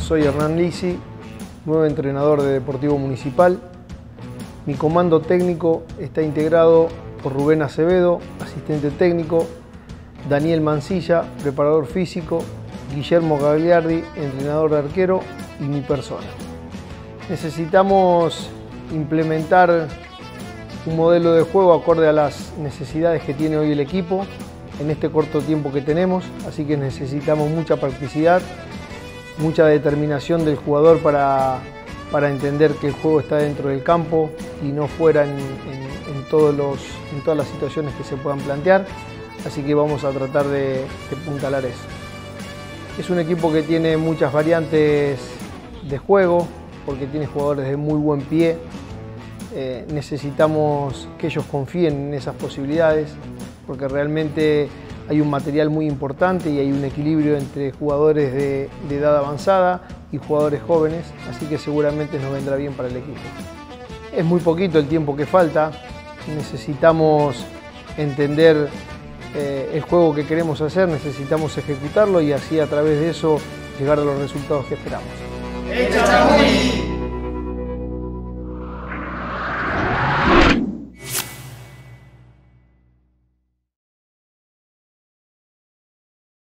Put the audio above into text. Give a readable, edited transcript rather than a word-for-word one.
soy Hernán Lisi, nuevo entrenador de Deportivo Municipal. Mi comando técnico está integrado por Rubén Acevedo, asistente técnico, Daniel Mancilla, preparador físico, Guillermo Gagliardi, entrenador de arquero, y mi persona. Necesitamos implementar un modelo de juego acorde a las necesidades que tiene hoy el equipo en este corto tiempo que tenemos, así que necesitamos mucha practicidad, mucha determinación del jugador para entender que el juego está dentro del campo y no fuera en todas las situaciones que se puedan plantear, así que vamos a tratar de puntalar eso. Es un equipo que tiene muchas variantes de juego, porque tiene jugadores de muy buen pie. Necesitamos que ellos confíen en esas posibilidades, porque realmente hay un material muy importante y hay un equilibrio entre jugadores de edad avanzada y jugadores jóvenes, así que seguramente nos vendrá bien para el equipo. Es muy poquito el tiempo que falta, necesitamos entender el juego que queremos hacer, necesitamos ejecutarlo y así a través de eso llegar a los resultados que esperamos.